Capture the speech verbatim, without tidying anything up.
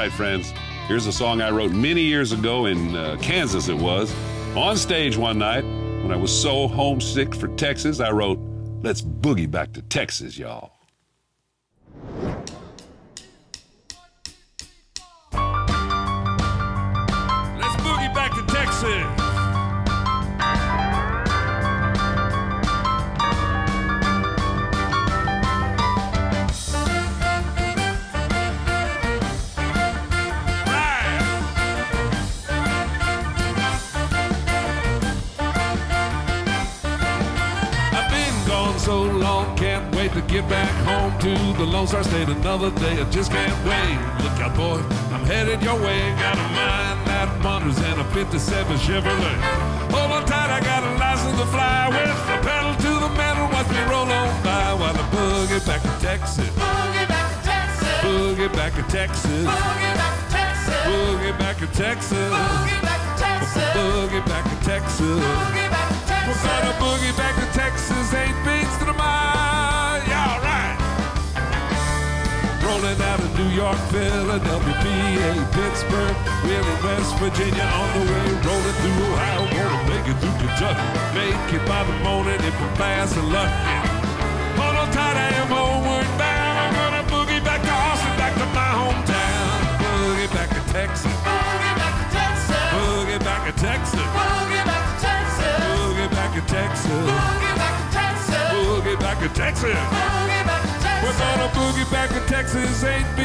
right, friends. Here's a song I wrote many years ago in uh, Kansas it was. On stage one night, when I was so homesick for Texas, I wrote, "Let's boogie back to Texas, y'all." Let's boogie back to Texas. So long, can't wait to get back home to the Lone Star State another day. I just can't wait. Look out, boy, I'm headed your way. Got a mind that wanders and a fifty-seven Chevrolet. Hold on tight, I got a license to fly with the pedal to the metal. Watch me roll on by while I boogie back to Texas. Boogie back to Texas. Boogie back to Texas. Boogie back to Texas. Boogie back to Texas. Boogie back to Texas. Boogie back to Texas. Boogie back to Texas. We're gonna boogie back to Texas, eight beats to the mile. Yeah, all right. Rolling out of New York, Philadelphia, P A, Pittsburgh, Wheeling, West Virginia, on the way. Rolling through Ohio, gonna make it through Kentucky. Make it by the morning if I'm fast and lucky. Hold on tight, I am homeward bound. I'm gonna boogie back to Austin, back to my hometown. Boogie back to Texas. Boogie back to Texas. Boogie back to Texas. Boogie back to Texas. Boogie back to Texas. Boogie back to Texas. Boogie back to Texas. Boogie back to Texas. We're gonna boogie back to Texas, ain't